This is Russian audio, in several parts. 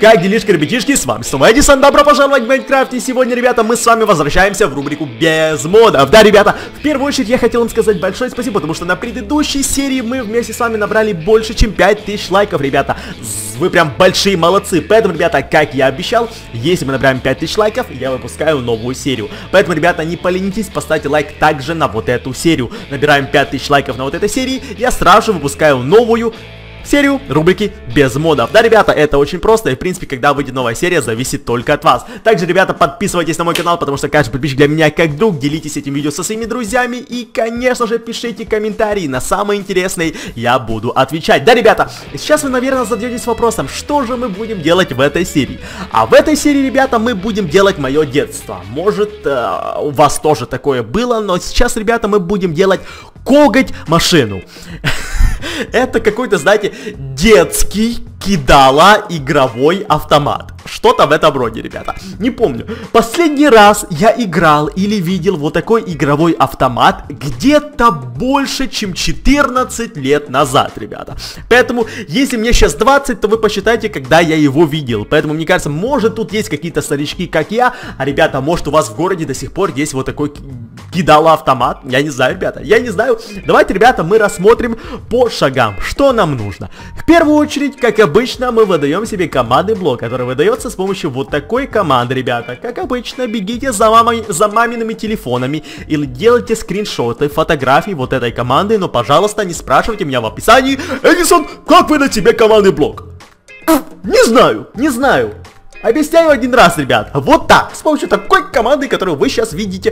Как делишки, ребятишки, с вами снова Эдисон, добро пожаловать в Майнкрафт. И сегодня, ребята, мы с вами возвращаемся в рубрику без модов. Да, ребята, в первую очередь я хотел вам сказать большое спасибо, потому что на предыдущей серии мы вместе с вами набрали больше, чем 5000 лайков, ребята. Вы прям большие молодцы. Поэтому, ребята, как я обещал, если мы набираем 5000 лайков, я выпускаю новую серию. Поэтому, ребята, не поленитесь, поставьте лайк также на вот эту серию. Набираем 5000 лайков на вот этой серии, я сразу же выпускаю новую серию рубрики без модов. Да, ребята, это очень просто, и в принципе, когда выйдет новая серия, зависит только от вас. Также, ребята, подписывайтесь на мой канал, потому что каждый подписчик для меня как друг. Делитесь этим видео со своими друзьями и, конечно же, пишите комментарии. На самые интересные я буду отвечать. Да, ребята, сейчас вы, наверное, зададетесь вопросом, что же мы будем делать в этой серии. А в этой серии, ребята, мы будем делать мое детство. Может, у вас тоже такое было, но сейчас, ребята, мы будем делать коготь машину. Это какой-то, знаете, детский кидало-игровой автомат. Что-то в этом роде, ребята. Не помню. Последний раз я играл или видел вот такой игровой автомат где-то больше, чем 14 лет назад, ребята. Поэтому, если мне сейчас 20, то вы посчитайте, когда я его видел. Поэтому, мне кажется, может тут есть какие-то старички, как я. А, ребята, может у вас в городе до сих пор есть вот такой кидало-автомат. Я не знаю, ребята. Я не знаю. Давайте, ребята, мы рассмотрим по шагам, что нам нужно. В первую очередь, как обычно, мы выдаем себе командный блок, который выдается с помощью вот такой команды, ребята. Как обычно, бегите за мамиными телефонами или делайте скриншоты, фотографии вот этой команды, но, пожалуйста, не спрашивайте меня в описании: Эдисон, как выдать себе командный блок? Не знаю. Объясняю один раз, ребят. Вот так, с помощью такой команды, которую вы сейчас видите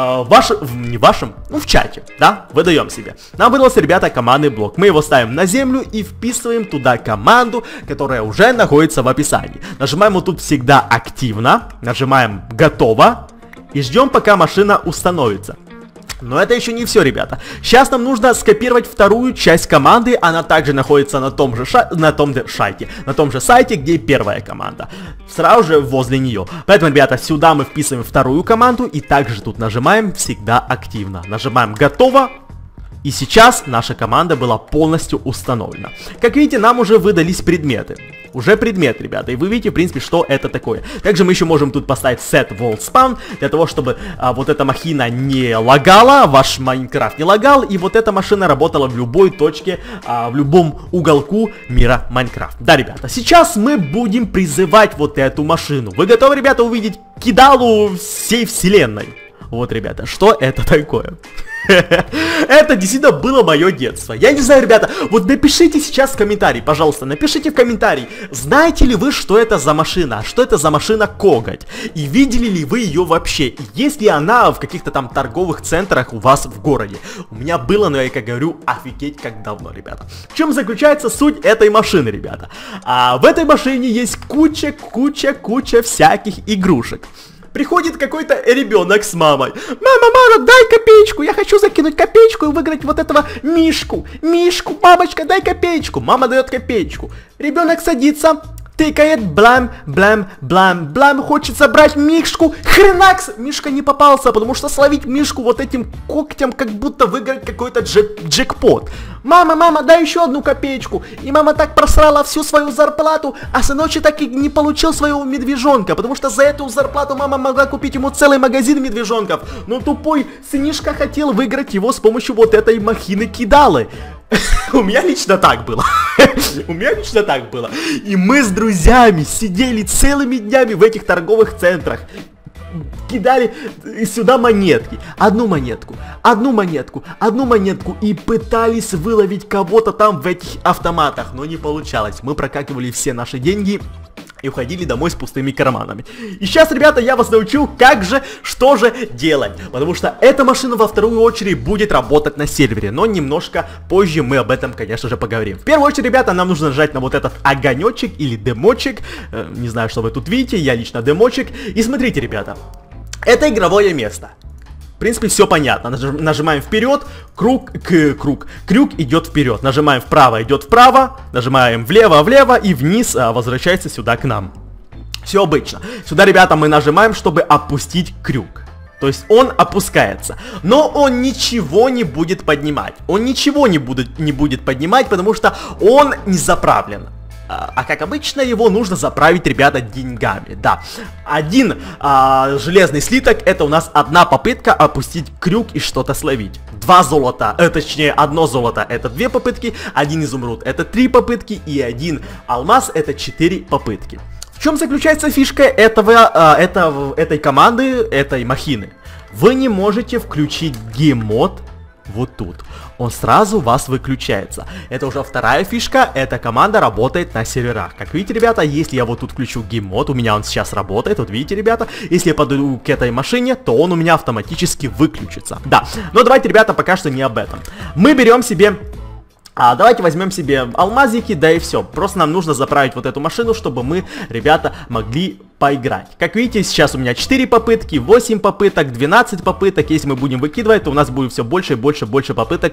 в чате, да, выдаем себе. Нам выдался, ребята, командный блок. Мы его ставим на землю и вписываем туда команду, которая уже находится в описании. Нажимаем вот тут всегда активно, нажимаем готово и ждем, пока машина установится. Но это еще не все, ребята. Сейчас нам нужно скопировать вторую часть команды. Она также находится на том же сайте, где и первая команда. Сразу же возле нее. Поэтому, ребята, сюда мы вписываем вторую команду. И также тут нажимаем всегда активно. Нажимаем готово. И сейчас наша команда была полностью установлена. Как видите, нам уже выдались предметы. Уже предмет, ребята. И вы видите, в принципе, что это такое. Также мы еще можем тут поставить set world spawn, для того, чтобы вот эта махина не лагала, ваш Майнкрафт не лагал, и вот эта машина работала в любой точке, в любом уголку мира Майнкрафт. Да, ребята, сейчас мы будем призывать вот эту машину. Вы готовы, ребята, увидеть кидалу всей вселенной? Вот, ребята, что это такое? Это действительно было мое детство. Я не знаю, ребята, вот напишите сейчас в комментарии, пожалуйста, напишите в комментарии, знаете ли вы, что это за машина, что это за машина коготь, и видели ли вы ее вообще, и есть ли она в каких-то там торговых центрах у вас в городе. У меня было, но я, как говорю, офигеть как давно, ребята. В чем заключается суть этой машины, ребята? В этой машине есть куча всяких игрушек. Приходит какой-то ребенок с мамой. Мама, дай копеечку, я хочу закинуть копеечку и выиграть вот этого мишку. Мамочка, дай копеечку. Мама дает копеечку. Ребенок садится, тыкает, блам, хочет забрать мишку. Хренакс, мишка не попался, потому что словить мишку вот этим когтем, как будто выиграть какой-то джекпот. Мама, дай еще одну копеечку. И мама так просрала всю свою зарплату, а сыночек так и не получил своего медвежонка, потому что за эту зарплату мама могла купить ему целый магазин медвежонков. Но тупой сынишка хотел выиграть его с помощью вот этой махины кидалы. У меня лично так было. И мы с друзьями сидели целыми днями в этих торговых центрах. Кидали сюда монетки. Одну монетку. И пытались выловить кого-то там в этих автоматах. Но не получалось. Мы прокакивали все наши деньги и уходили домой с пустыми карманами. И сейчас, ребята, я вас научу, что же делать. Потому что эта машина во вторую очередь будет работать на сервере. Но немножко позже мы об этом, конечно же, поговорим. В первую очередь, ребята, нам нужно нажать на вот этот огонечек или демочек. Не знаю, что вы тут видите, я лично демочек. И смотрите, ребята, это игровое место. В принципе, все понятно. Нажимаем вперед, крюк идет вперед. Нажимаем вправо, идет вправо. Нажимаем влево и вниз возвращается сюда к нам. Все обычно. Сюда, ребята, мы нажимаем, чтобы опустить крюк. То есть он опускается. Но он ничего не будет поднимать. Он ничего не будет поднимать, потому что он не заправлен. А как обычно, его нужно заправить, ребята, деньгами. Да, один железный слиток, это у нас одна попытка опустить крюк и что-то словить. 2 золота, точнее 1 золото, это 2 попытки, 1 изумруд, это 3 попытки, и 1 алмаз, это 4 попытки. В чем заключается фишка этой команды, этой махины? Вы не можете включить гейм-мод вот тут. Он сразу у вас выключается. Это уже вторая фишка, эта команда работает на серверах. Как видите, ребята, если я вот тут включу гейм-мод, у меня он сейчас работает, вот видите, ребята. Если я подойду к этой машине, то он у меня автоматически выключится. Да, но давайте, ребята, пока что не об этом. Мы берем себе... давайте возьмем себе алмазики, да и все. Просто нам нужно заправить вот эту машину, чтобы мы, ребята, могли поиграть. Как видите, сейчас у меня 4 попытки, 8 попыток, 12 попыток. Если мы будем выкидывать, то у нас будет все больше и больше попыток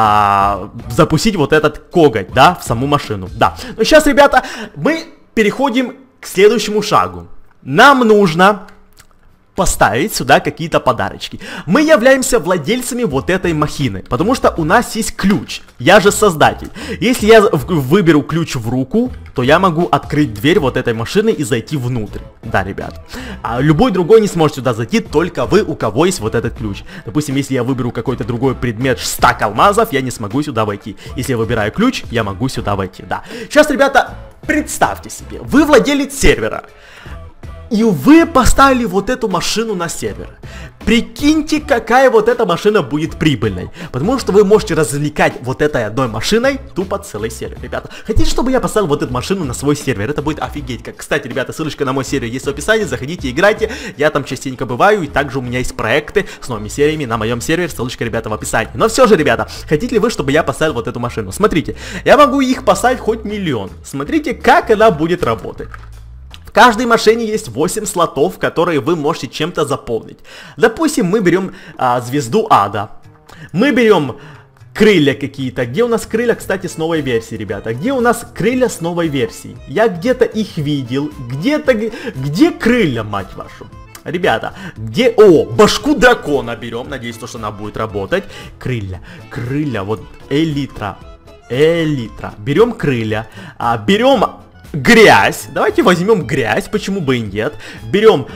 запустить вот этот коготь, да, в саму машину. Да. Но сейчас, ребята, мы переходим к следующему шагу. Нам нужно... поставить сюда какие-то подарочки. Мы являемся владельцами вот этой махины, потому что у нас есть ключ. Я же создатель. Если я выберу ключ в руку, то я могу открыть дверь вот этой машины и зайти внутрь. Да, ребят. А любой другой не сможет сюда зайти, только вы, у кого есть вот этот ключ. Допустим, если я выберу какой-то другой предмет, стак алмазов, я не смогу сюда войти. Если я выбираю ключ, я могу сюда войти. Да. Сейчас, ребята, представьте себе, вы владелец сервера. И вы поставили вот эту машину на сервер. Прикиньте, какая вот эта машина будет прибыльной. Потому что вы можете развлекать вот этой одной машиной тупо целый сервер, ребята. Хотите, чтобы я поставил вот эту машину на свой сервер? Это будет офигеть. Кстати, ребята, ссылочка на мой сервер есть в описании. Заходите, играйте. Я там частенько бываю. И также у меня есть проекты с новыми сериями на моем сервере. Ссылочка, ребята, в описании. Но все же, ребята, хотите ли вы, чтобы я поставил вот эту машину? Смотрите, я могу их поставить хоть миллион. Смотрите, как она будет работать. В каждой машине есть 8 слотов, которые вы можете чем-то заполнить. Допустим, мы берем звезду ада. Мы берем крылья какие-то. Где у нас крылья, кстати, с новой версии, ребята? Где у нас крылья с новой версии? Я где-то их видел. Где крылья, мать вашу? Ребята, где... О, башку дракона берем. Надеюсь, что она будет работать. Крылья, вот элитра. Берем крылья. Берем... грязь. Давайте возьмем грязь, почему бы и нет. Берем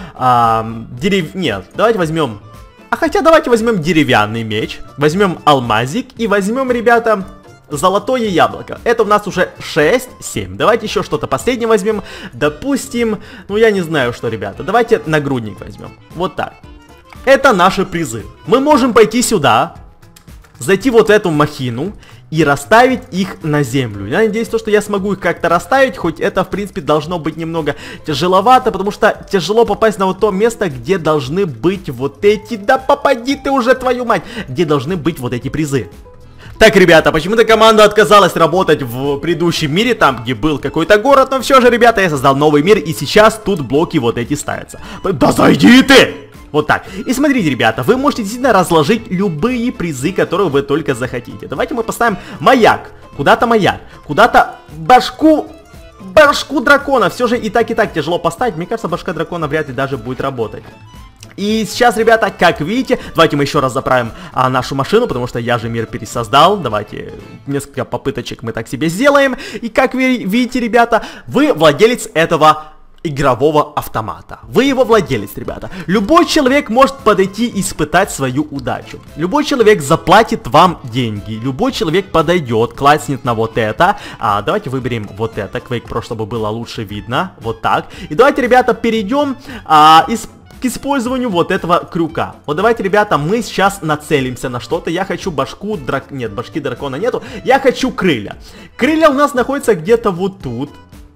Нет, давайте возьмем... давайте возьмем деревянный меч. Возьмем алмазик и возьмем, ребята, золотое яблоко. Это у нас уже 6-7. Давайте еще что-то последнее возьмем. Допустим, ну я не знаю что, ребята. Давайте нагрудник возьмем. Вот так. Это наши призы. Мы можем пойти сюда, зайти вот в эту махину и расставить их на землю. Я надеюсь, что я смогу их как-то расставить, хоть это, в принципе, должно быть немного тяжеловато, потому что тяжело попасть на вот то место, где должны быть вот эти... Да попади ты уже, твою мать! Где должны быть вот эти призы. Так, ребята, почему-то команда отказалась работать в предыдущем мире, там, где был какой-то город, но все же, ребята, я создал новый мир, и сейчас тут блоки вот эти ставятся. Да зайди ты! Вот так. И смотрите, ребята, вы можете действительно разложить любые призы, которые вы только захотите. Давайте мы поставим маяк. Куда-то маяк. Куда-то башку дракона. Все же и так тяжело поставить. Мне кажется, башка дракона вряд ли даже будет работать. И сейчас, ребята, как видите, давайте мы еще раз заправим нашу машину, потому что я же мир пересоздал. Давайте несколько попыточек мы так себе сделаем. И как вы видите, ребята, вы владелец этого игрового автомата. Вы его владелец, ребята. Любой человек может подойти и испытать свою удачу. Любой человек заплатит вам деньги. Любой человек подойдет, класснет на вот это. Давайте выберем вот это, Quake Pro, чтобы было лучше видно. Вот так. И давайте, ребята, перейдем к использованию вот этого крюка. Вот давайте, ребята, мы сейчас нацелимся на что-то. Я хочу башку Нет, башки дракона нету. Я хочу крылья. Крылья у нас находятся где-то вот тут.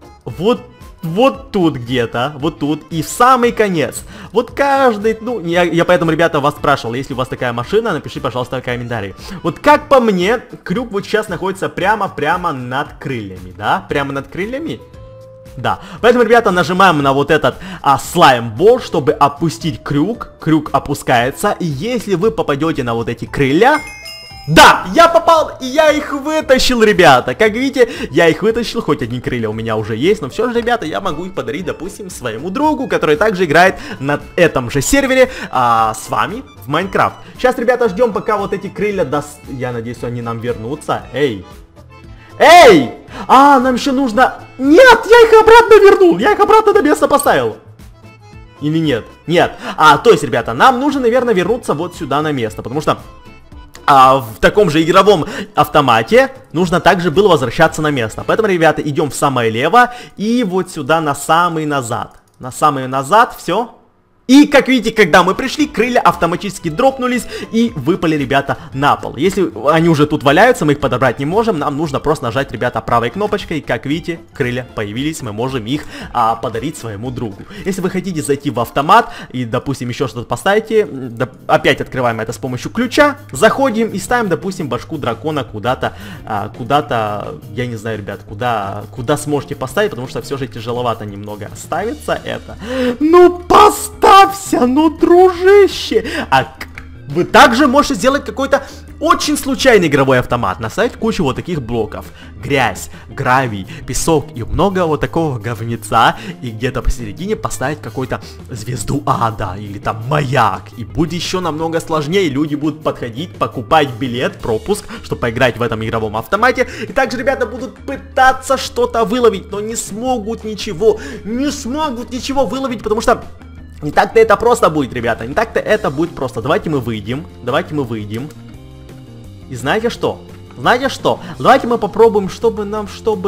Вот тут где-то, вот тут, и в самый конец. Вот каждый, ну, я поэтому, ребята, вас спрашивал, если у вас такая машина, напиши, пожалуйста, в комментарии. Вот как по мне, крюк вот сейчас находится прямо над крыльями, да? Прямо над крыльями? Да. Поэтому, ребята, нажимаем на вот этот слайм-бол, чтобы опустить крюк. Крюк опускается, и если вы попадете на вот эти крылья... Да, я попал, и я их вытащил, ребята. Как видите, я их вытащил, хоть одни крылья у меня уже есть, но все же, ребята, я могу их подарить, допустим, своему другу, который также играет на этом же сервере с вами в Майнкрафт. Сейчас, ребята, ждем, пока вот эти крылья Я надеюсь, они нам вернутся. Эй, Эй! А, нам еще нужно... Нет, я их обратно вернул, я их обратно на место поставил. Или нет? Нет. То есть, ребята, нам нужно, наверное, вернуться вот сюда на место, потому что... в таком же игровом автомате нужно также было возвращаться на место. Поэтому, ребята, идем в самое лево и вот сюда на самый назад. На самый назад, все. И, как видите, когда мы пришли, крылья автоматически дропнулись и выпали, ребята, на пол. Если они уже тут валяются, мы их подобрать не можем, нам нужно просто нажать, ребята, правой кнопочкой. И, как видите, крылья появились, мы можем их подарить своему другу. Если вы хотите зайти в автомат и, допустим, еще что-то поставите, опять открываем это с помощью ключа, заходим и ставим, допустим, башку дракона куда-то, я не знаю, ребят, куда сможете поставить, потому что все же тяжеловато немного ставится это. Ну, поставь! Ну, дружище! Вы также можете сделать какой-то очень случайный игровой автомат. Наставить кучу вот таких блоков. Грязь, гравий, песок и много вот такого говнеца. И где-то посередине поставить какую-то звезду ада или там маяк. И будет еще намного сложнее. Люди будут подходить, покупать билет, пропуск, чтобы поиграть в этом игровом автомате. И также ребята будут пытаться что-то выловить, но не смогут ничего выловить, потому что... Не так-то это просто будет, ребята, не так-то это будет просто. Давайте мы выйдем. И знаете что? Давайте мы попробуем, чтобы нам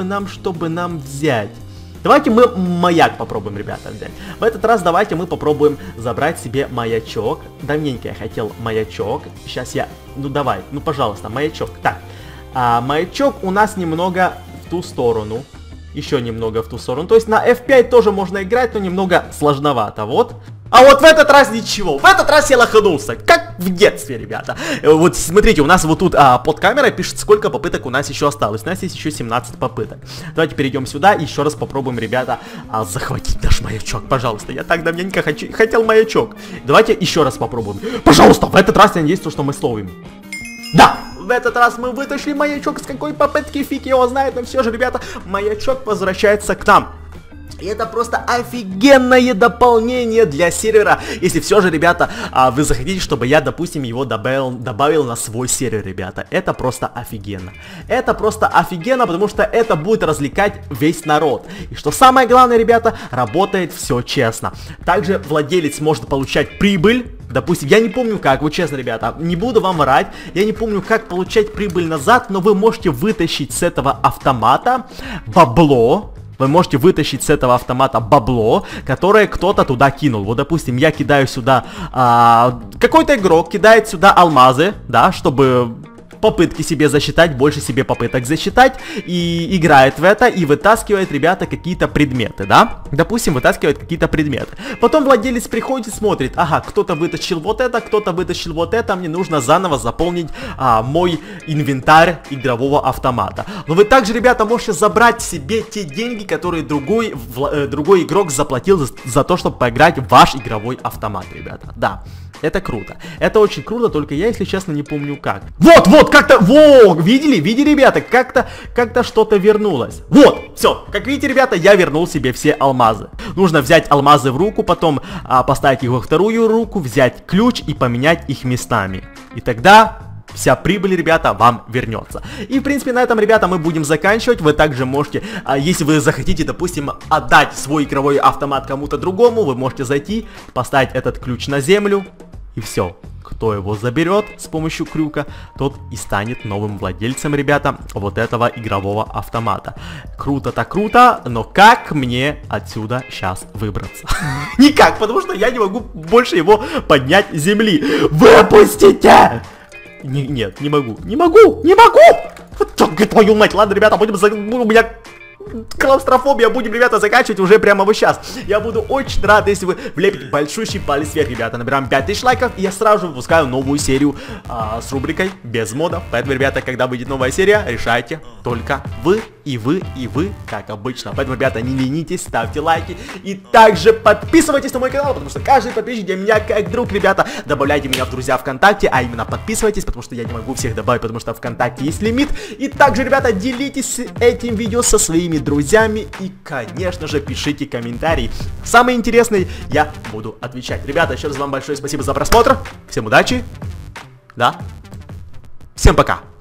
взять. Давайте мы маяк попробуем, ребята, взять. В этот раз давайте мы попробуем забрать себе маячок. Давненько я хотел маячок. Сейчас я... Ну давай, ну пожалуйста, маячок. Так, маячок у нас немного в ту сторону. Еще немного в ту сторону. То есть на F5 тоже можно играть, но немного сложновато. Вот. А вот в этот раз ничего. В этот раз я лоханулся. Как в детстве, ребята. Вот смотрите, у нас вот тут под камерой пишет, сколько попыток у нас еще осталось. У нас есть еще 17 попыток. Давайте перейдем сюда и еще раз попробуем, ребята, захватить наш маячок. Пожалуйста, я так давненько хотел маячок. Давайте еще раз попробуем. Пожалуйста, в этот раз я надеюсь, что мы словим. Да! В этот раз мы вытащили маячок, с какой попытки фиг его знает, но все же, ребята, маячок возвращается к нам. И это просто офигенное дополнение для сервера. Если все же, ребята, вы захотите, чтобы я, допустим, его добавил на свой сервер, ребята. Это просто офигенно. Это просто офигенно, потому что это будет развлекать весь народ. И что самое главное, ребята, работает все честно. Также владелец может получать прибыль. Допустим, я не помню как, вот честно, ребята, не буду вам врать, я не помню как получать прибыль назад, но вы можете вытащить с этого автомата бабло. Вы можете вытащить с этого автомата бабло, которое кто-то туда кинул. Вот, допустим, я кидаю сюда... какой-то игрок кидает сюда алмазы, да, чтобы... попытки себе засчитать, больше себе попыток засчитать, и играет в это, и вытаскивает, ребята, какие-то предметы, да? Допустим, вытаскивает какие-то предметы. Потом владелец приходит и смотрит, ага, кто-то вытащил вот это, мне нужно заново заполнить мой инвентарь игрового автомата. Но вы также, ребята, можете забрать себе те деньги, которые другой игрок заплатил за то, чтобы поиграть в ваш игровой автомат, ребята. Да. Это круто. Это очень круто, только я, если честно, не помню как. Вот, как-то, видели, ребята, как-то что-то вернулось. Вот, все, как видите, ребята, я вернул себе все алмазы. Нужно взять алмазы в руку, потом поставить их во вторую руку, взять ключ и поменять их местами. И тогда... вся прибыль, ребята, вам вернется. И, в принципе, на этом, ребята, мы будем заканчивать. Вы также можете, если вы захотите, допустим, отдать свой игровой автомат кому-то другому, вы можете зайти, поставить этот ключ на землю, и все. Кто его заберет с помощью крюка, тот и станет новым владельцем, ребята, вот этого игрового автомата. Круто так круто, но как мне отсюда сейчас выбраться? Никак, потому что я не могу больше его поднять с земли. Выпустите! Нет, не могу. Твою мать, ладно, ребята, у меня клаустрофобия, будем, ребята, заканчивать уже прямо вот сейчас. Я буду очень рад, если вы влепите большущий палец вверх, ребята. Набираем 5000 лайков, и я сразу же выпускаю новую серию с рубрикой без модов. Поэтому, ребята, когда выйдет новая серия, решайте только вы, как обычно. Поэтому, ребята, не ленитесь, ставьте лайки. И также подписывайтесь на мой канал, потому что каждый подписчик для меня как друг, ребята. Добавляйте меня в друзья ВКонтакте, а именно подписывайтесь, потому что я не могу всех добавить, потому что ВКонтакте есть лимит. И также, ребята, делитесь этим видео со своими друзьями и, конечно же, пишите комментарии. Самые интересные я буду отвечать. Ребята, еще раз вам большое спасибо за просмотр. Всем удачи. Да. Всем пока.